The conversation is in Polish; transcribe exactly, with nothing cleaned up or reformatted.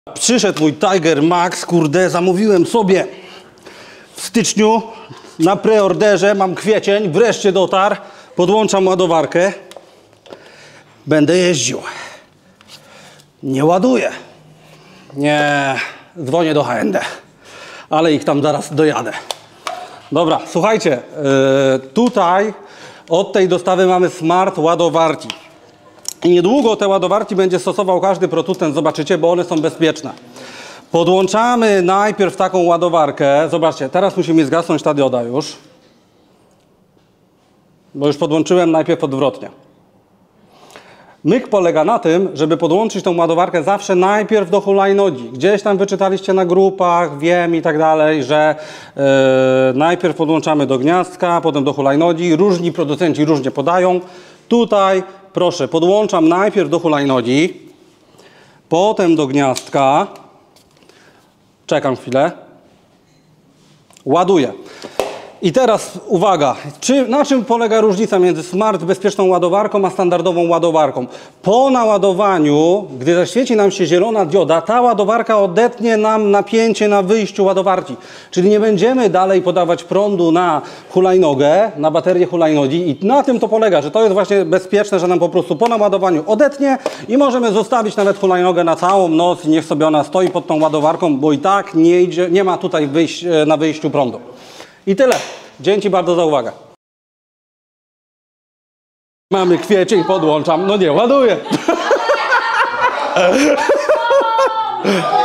Przyszedł mój Tiger Max, kurde, zamówiłem sobie w styczniu na preorderze, mam kwiecień, wreszcie dotarł, podłączam ładowarkę, będę jeździł. Nie ładuję. Nie, dzwonię do H and D, ale ich tam zaraz dojadę. Dobra, słuchajcie, yy, tutaj od tej dostawy mamy smart ładowarki. I niedługo te ładowarki będzie stosował każdy producent, zobaczycie, bo one są bezpieczne. Podłączamy najpierw taką ładowarkę. Zobaczcie, teraz musi mi zgasnąć ta dioda już. Bo już podłączyłem najpierw odwrotnie. Myk polega na tym, żeby podłączyć tą ładowarkę zawsze najpierw do hulajnodzi. Gdzieś tam wyczytaliście na grupach, wiem i tak dalej, że yy, najpierw podłączamy do gniazdka, potem do hulajnodzi. Różni producenci różnie podają. Tutaj, proszę, podłączam najpierw do hulajnodzi, potem do gniazdka. Czekam chwilę. Ładuję. I teraz uwaga, czy, na czym polega różnica między smart bezpieczną ładowarką a standardową ładowarką? Po naładowaniu, gdy zaświeci nam się zielona dioda, ta ładowarka odetnie nam napięcie na wyjściu ładowarki. Czyli nie będziemy dalej podawać prądu na hulajnogę, na baterię hulajnodzi i na tym to polega, że to jest właśnie bezpieczne, że nam po prostu po naładowaniu odetnie i możemy zostawić nawet hulajnogę na całą noc i niech sobie ona stoi pod tą ładowarką, bo i tak nie, idzie, nie ma tutaj wyjść, na wyjściu prądu. I tyle. Dzięki bardzo za uwagę. Mamy kwiecień, podłączam. No nie, ładuję.